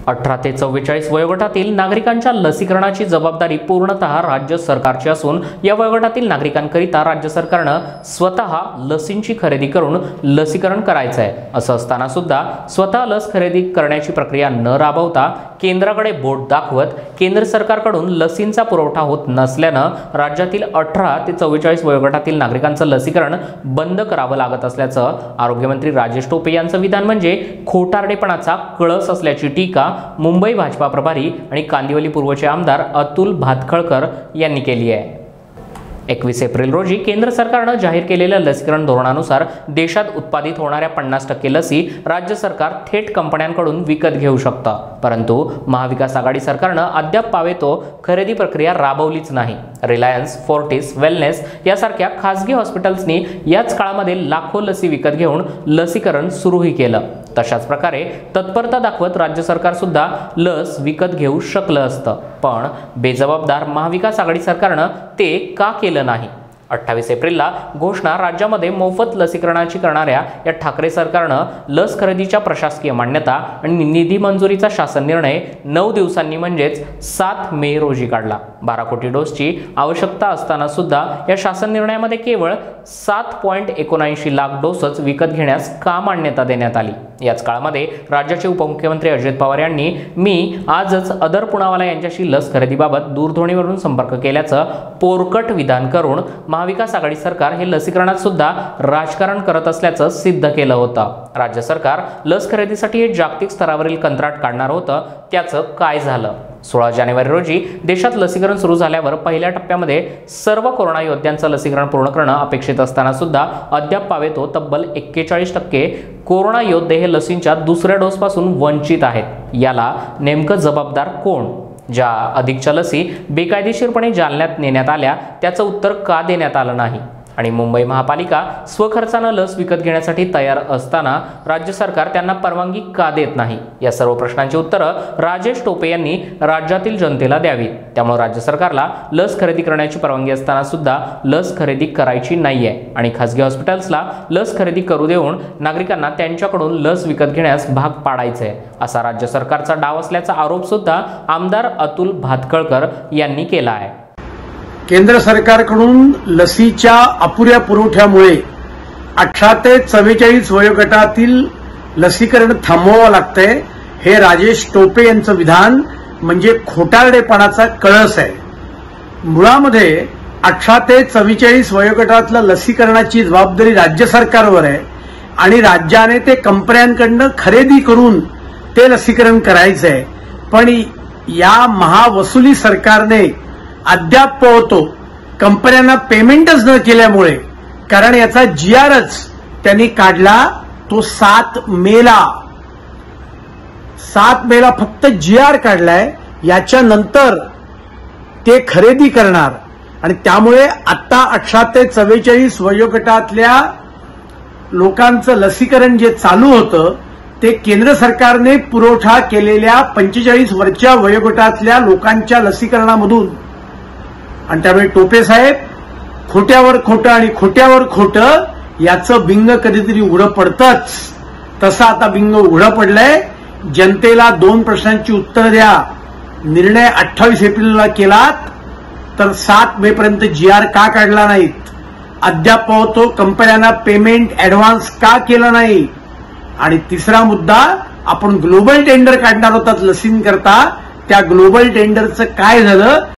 18 ते 44 वयोगटातील नागरिकांच्या लसीकरणाची जबाबदारी पूर्णतः राज्य सरकारची असून या वयोगटातील नागरिकांकरिता राज्य सरकारने स्वतः लसींची खरेदी करून लसीकरण करायचे आहे। असं असताना सुद्धा स्वतः लस खरेदी करण्याची प्रक्रिया न राबवता केंद्राकडे बोट दाखवत केंद्र सरकारकडून लसींचा पुरवठा होत नसल्याने राज्यातील 18 ते 44 वयोगटातील नागरिकांचं लसीकरण बंद करावं लागत असल्याचं आरोग्यमंत्री राजेश टोपे यांचं विधान म्हणजे खोटारडेपणाचा कळस असल्याची टीका मुंबई भाजपा प्रभारी आणि कांदिवली पूर्वचे आमदार अतुल भातखळकर यांनी केली आहे। 21 एप्रिल रोजी केंद्र सरकारने जाहीर केलेल्या लसीकरण धोरणानुसार देशात उत्पादित होणाऱ्या 50% लसी राज्य सरकार थेट कंपन्यांकडून विकत घेऊ शकतं, परंतु महाविकास आघाडी सरकारने अद्याप पावेतो खरेदी प्रक्रिया राबवलीच नाही। रिलायन्स, फोर्टिस, वेलनेस यासारख्या खासगी हॉस्पिटल्सनी याच काळामध्ये लाखो लसी विकत घेऊन लसीकरण सुरूही केलं। तशाच प्रकारे तत्परता दाखवत राज्य सरकार सुद्धा लस विकत घेऊ शकलं असतं, पण बेजबाबदार महाविकास आघाडी सरकारने ते का केलं नाही? 28 एप्रिलला घोषणा राज्यामध्ये मोफत लसीकरणाची करणाऱ्या या ठाकरे सरकारने लस खरेदीच्या प्रशासकीय मान्यता आणि निधी मंजुरीचा शासन निर्णय 9 दिवसांनी म्हणजेच 7 मे रोजी काढला। 12 कोटी डोसची आवश्यकता असताना सुद्धा या शासन निर्णयामध्ये केवळ 7.79 लाख डोसच विकत घेण्यास का मान्यता देण्यात आली? याच काळामध्ये राज्याचे उपमुख्यमंत्री अजित पवार यांनी मी आजच अदर पुनावाला यांच्याशी लस खरेदीबाबत दूरध्वनीवरून संपर्क केल्याचं पोरकट विधान करून महाविकास आघाडी सरकार हे लसीकरणात सुद्धा राजकारण करत असल्याचं सिद्ध केलं होतं। राज्य सरकार लस खरेदीसाठी हे जागतिक स्तरावरील कंत्राट काढणार होतं, त्याचं काय झालं? 16 जानेवारी रोजी देशात लसीकरण सुरू झाल्यावर पहिल्या टप्प्यामध्ये सर्व कोरोना योद्ध्यांचं लसीकरण पूर्ण करणं अपेक्षित असताना सुद्धा अद्याप पावेतो तब्बल 41% कोरोना योद्धे हे लसींच्या दुसऱ्या डोसपासून वंचित आहेत। याला नेमकं जबाबदार कोण? ज्या अधिकच्या लसी बेकायदेशीरपणे जालन्यात नेण्यात आल्या त्याचं उत्तर का देण्यात आलं नाही? आणि मुंबई महापालिका स्वखर्चाने लस विकत घेण्यासाठी तयार असताना राज्य सरकार त्यांना परवानगी का देत नाही? या सर्व प्रश्नांची उत्तरं राजेश टोपे यांनी राज्यातील जनतेला द्यावीत। त्यामुळे राज्य सरकारला लस खरेदी करण्याची परवानगी असताना सुद्धा लस खरेदी करायची नाहीये आणि खासगी हॉस्पिटल्सला लस खरेदी करू देऊन नागरिकांना त्यांच्याकडून लस विकत घेण्यास भाग पाडायचे असा राज्य सरकारचा डाव असल्याचा आरोप सुद्धा आमदार अतुल भातखळकर यांनी केला आहे। केंद्र सरकारकडून लसीच्या अपुऱ्या पुरवठ्यामुळे 18 ते 44 वयोगटातील लसीकरण थांबवावं लागतंय हे राजेश टोपे यांचं विधान म्हणजे खोटारडेपणाचा कळस आहे। मुळामध्ये 18 ते 44 वयोगटातल्या लसीकरणाची जबाबदारी राज्य सरकारवर आहे आणि राज्याने ते कंपन्यांकडून खरेदी करून ते लसीकरण करायचं आहे, पण या महावसुली सरकारने अद्याप पोहोतो कंपन्यांना पेमेंटच न केल्यामुळे, कारण याचा जीआरच त्यांनी काढला तो 7 मेला फक्त जीआर काढलाय, याच्यानंतर ते खरेदी करणार आणि त्यामुळे आता 18 ते 44 वयोगटातल्या लोकांचं लसीकरण जे चालू होतं ते केंद्र सरकारने पुरवठा केलेल्या 45 वरच्या वयोगटातल्या लोकांच्या लसीकरणामधून, आणि त्यामुळे टोपे साहेब खोट्यावर खोटं आणि खोट्यावर खोटं याचं बिंग कधीतरी उघडं पडतंच, तसं आता बिंग उघडं पडलंय। जनतेला 2 प्रश्नांची उत्तरं द्या। निर्णय 28 एप्रिलला केलात तर 7 मे पर्यंत जीआर का काढला नाहीत? अद्याप पाहतो कंपन्यांना पेमेंट ऍडव्हान्स का केलं नाही? आणि तिसरा मुद्दा, आपण ग्लोबल टेंडर काढणार होतात लसींकरता, त्या ग्लोबल टेंडरचं काय झालं?